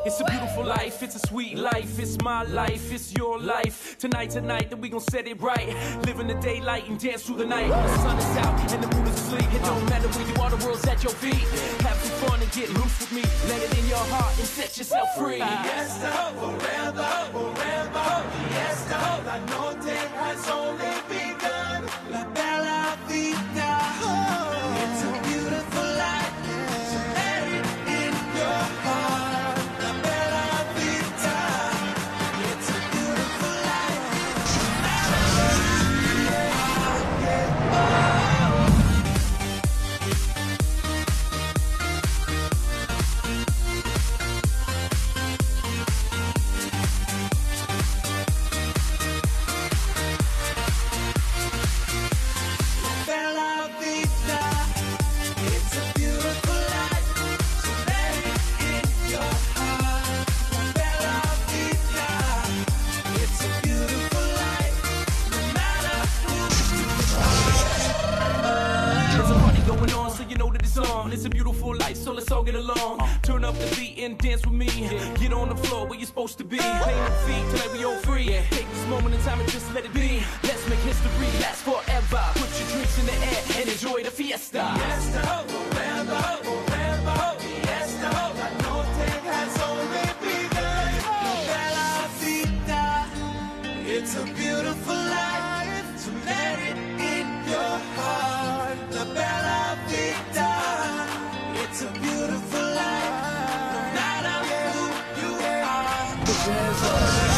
It's a beautiful life, it's a sweet life, it's my life, it's your life. Tonight, that we gon' set it right. Live in the daylight and dance through the night. When the sun is out and the moon is asleep, it don't matter where you are, the world's at your feet. Have some fun and get loose with me. Let it in your heart and set yourself free. Fiesta, forever, forever. Fiesta, la noche has only begun. La bella vita. It's a beautiful life, so let it in your heart. La bella vita. It's a beautiful life. Bella vita. It's a beautiful life, so let it in your heart. Bella vita. It's a beautiful life, no matter who you are. There's a party going on, so you know that it's on. It's a beautiful life, so let's all get along. Turn up the beat and dance with me. Get on the floor where you're supposed to be. Playing the feet till like we all free. Take this moment in time and just let it be. Let's make history last forever. Put your drinks in the air and enjoy the fiesta. Fiesta, forever, forever. Fiesta, la noche has only begun. La bella vita. It's a beautiful life, so let it in your heart. La bella vita. It's a beautiful life, no matter who you are.